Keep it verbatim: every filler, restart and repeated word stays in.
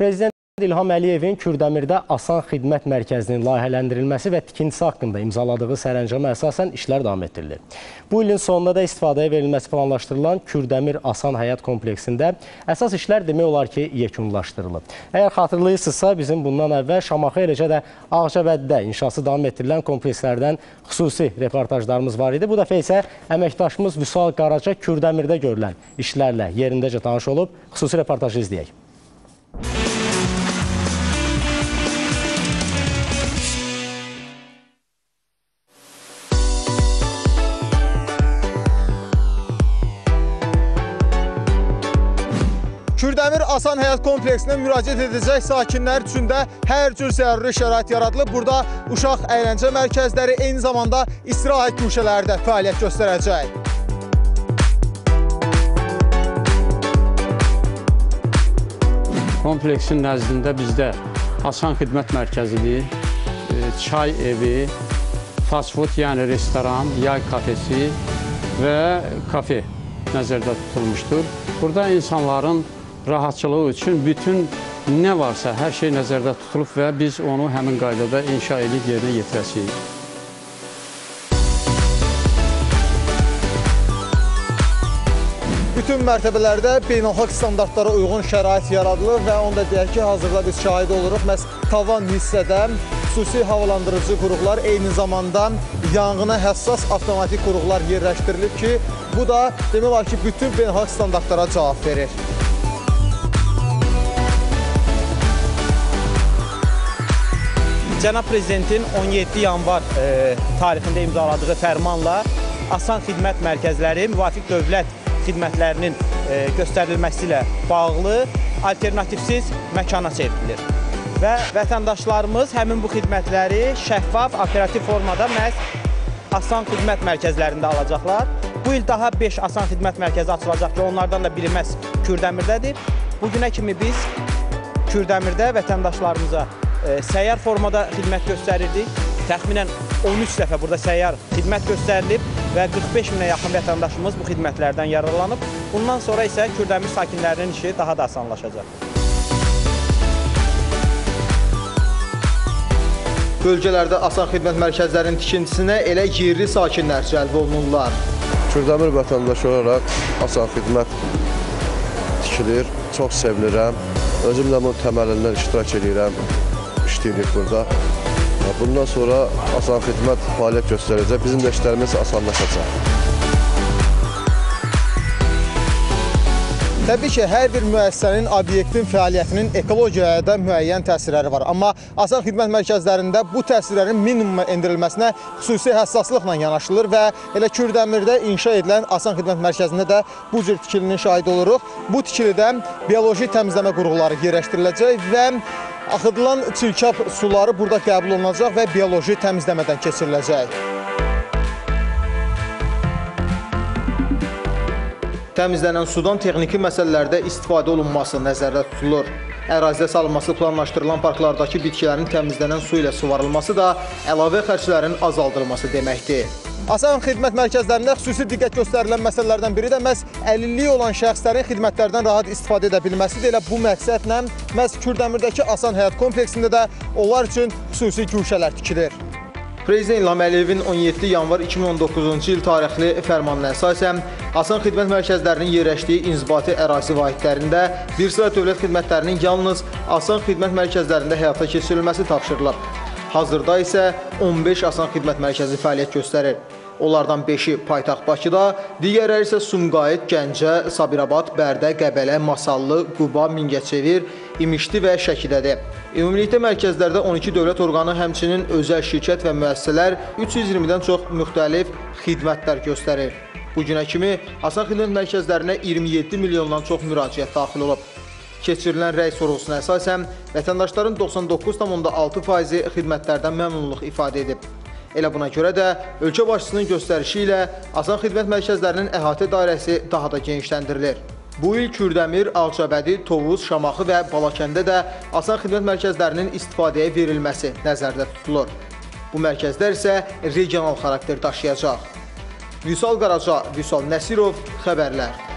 Prezident İlham Əliyevin Kürdəmirdə Asan Xidmət Mərkəzinin layihələndirilməsi və tikintisi haqqında imzaladığı sərəncama əsasən işlər davam etdirilir. Bu ilin sonunda da istifadəyə verilməsi planlaşdırılan Kürdəmir Asan Həyat kompleksində əsas işlər demək olar ki, yekunlaşdırılıb. Əgər xatırlayırsınızsa, bizim bundan əvvəl Şamaxı, eləcə də Ağcabədidə inşası davam etdirilən komplekslərdən xüsusi reportajlarımız var idi. Bu dəfə isə əməkdaşımız Vüsal Qaraca Kürdəmirdə görülən işlərlə yerindəcə tanış olub. Xüsusi reportajı izləyək. Kürdəmir Asan Həyat kompleksinə müraciət edəcək sakinlər üçün də hər cür zəruri şərait yaradılıb. Burada uşaq əyləncə mərkəzləri, eyni zamanda istirahət güşələri də fəaliyyət göstərəcək. Kompleksin nəzdində bizdə Asan Xidmət Mərkəzidir, çay evi, fast food, yəni restoran, yay kafesi və kafe nəzərdə tutulmuşdur. Burada insanların rahatçılığı üçün bütün nə varsa hər şey nəzərdə tutulub və biz onu həmin qaydada inşa edib yerinə yetirəsiyik. Bütün mərtəbələrdə beynəlxalq standartlara uyğun şərait yaradılır və onu da deyək ki, hazırda biz şahid oluruq. Məhz tavan hissədə xüsusi havalandırıcı qurğular, eyni zamanda yanğına həssas avtomatik qurğular yerləşdirilib ki, bu da demək olar ki, bütün beynəlxalq standartlara cavab verir. Cənab Prezidentin on yeddi yanvar e, tarixində imzaladığı fərmanla Asan Xidmət Mərkəzləri müvafiq dövlət xidmətlərinin e, göstərilməsi ilə bağlı alternativsiz məkana çevrilir. Və vətəndaşlarımız həmin bu xidmətləri şəffaf, operativ formada məhz Asan Xidmət Mərkəzlərində alacaqlar. Bu il daha beş Asan Xidmət Mərkəzi açılacaq ki, onlardan da biri məhz Kürdəmirdədir. Bugünə kimi biz Kürdəmirdə vətəndaşlarımıza e, səyyar formada xidmət göstərirdik. Təxminən on üç dəfə burada səyyar xidmət göstərilib və qırx beş minə yaxın vətəndaşımız bu xidmətlərdən yararlanıb. Bundan sonra isə Kürdəmir sakinlərinin işi daha da asanlaşacaq. Bölgələrdə Asan Xidmət Mərkəzlərinin tikintisinə elə yerli sakinlər cəlb olunurlar. Kürdəmir vətəndaşı olaraq Asan Xidmət tikilir, çox sevinirəm. Özüm də bunun təməlindən iştirak edirəm, işləyirik burada. Bundan sonra Asan Xidmət fəaliyyət göstərəcək, bizim də işlərimiz asanlaşacaq. Təbii ki, hər bir müəssisənin, obyektin fəaliyyətinin ekologiyaya da müəyyən təsirləri var. Amma Asan Xidmət Mərkəzlərində bu təsirlərin minimuma endirilməsinə xüsusi həssaslıqla yanaşılır və elə Kürdəmirdə inşa edilən Asan Xidmət Mərkəzində də bu cür tikilinin şahid oluruq. Bu tikilidə bioloji təmizləmə qurğuları yerləşdiriləcək və axıdılan çirkab suları burada qəbul olunacaq və bioloji təmizləmədən keçiriləcək. Təmizlənən sudan texniki məsələlərdə istifadə olunması nəzərdə tutulur. Ərazidə salınması planlaşdırılan parklardakı bitkilərin təmizlənən su ilə suvarılması da əlavə xərclərin azaldılması deməkdir. Asan Xidmət Mərkəzlərində xüsusi diqqət göstərilən məsələlərdən biri də məhz əlilliyi olan şəxslərin xidmətlərdən rahat istifadə edə bilməsidir. Elə bu məqsədlə məhz Kürdəmirdəki Asan Həyat kompleksində də onlar üçün xüsusi güşələr tikilir. Prezident İlham Əliyevin on yeddi yanvar iki min on doqquzuncu il tarixli fərmanına əsasən Asan Xidmət Mərkəzlərinin yerləşdiyi inzibati ərazi vahidlərində bir sıra dövlət xidmətlərinin yalnız Asan Xidmət Mərkəzlərində həyata keçirilməsi tapşırılıb. Hazırda isə on beş Asan Xidmət Mərkəzi fəaliyyət göstərir. Onlardan beşi paytaxt Bakıda, digərləri isə Sumqayıt, Gəncə, Sabirabad, Bərdə, Qəbələ, Masallı, Quba, Mingəçevir, İmişli və Şəkidədir. Ümumilikdə mərkəzlərdə on iki dövlət orqanı, həmçinin özəl şirkət və müəssisələr üç yüz iyirmidən çox müxtəlif xidmətlər göstərir. Bugünə kimi Asan Xidmət Mərkəzlərinə iyirmi yeddi milyondan çox müraciət daxil olub. Keçirilən rəy sorğusuna əsasən vətəndaşların doxsan doqquz tam onda altı faizi xidmətlərdən məmnunluq ifadə edib. Elə buna görə də ölkə başçısının göstərişi ilə Asan Xidmət Mərkəzlərinin əhatə dairəsi daha da genişləndirilir. Bu il Kürdəmir, Ağcabədi, Tovuz, Şamaxı və Balakəndə də Asan Xidmət Mərkəzlərinin istifadəyə verilməsi nəzərdə tutulur. Bu mərkəzlər isə regional xarakter daşıyacaq. Vüsal Qaraca, Vüsal Nəsirov, xəbərlər.